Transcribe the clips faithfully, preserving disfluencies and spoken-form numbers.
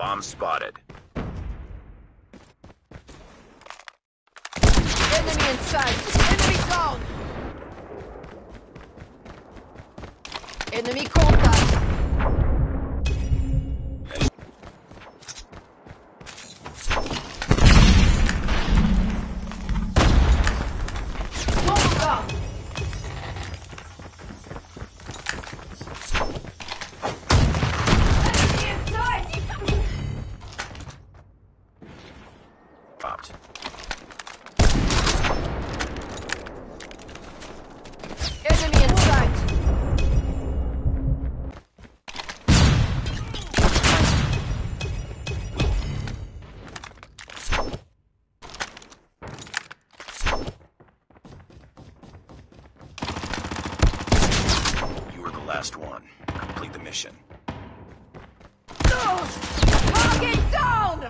Bomb spotted. Enemy in sight! Enemy down! Enemy contact! Bomb down! Enemy in sight! Popped. Enemy in sight! You were the last one. Complete the mission. Target down!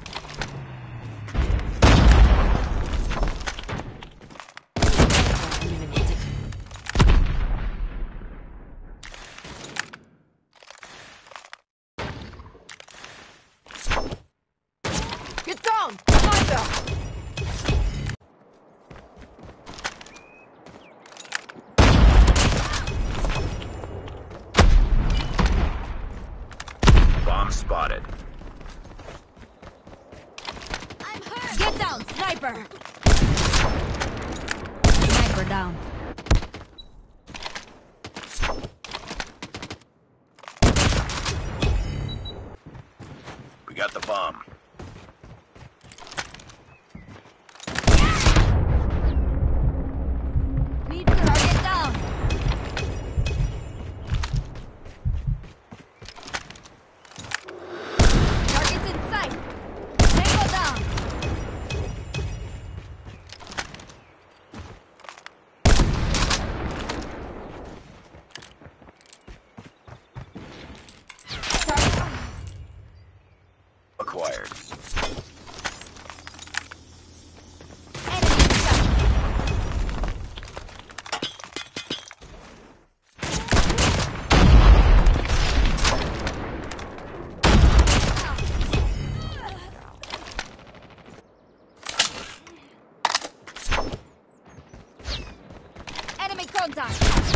Eliminated. Get down! Sniper! Bomb spotted. I'm hurt! Get down, sniper! Sniper down. We got the bomb. Need target down. Target's in sight. Tango down. Acquired. Enemy in sight. Enemy contact.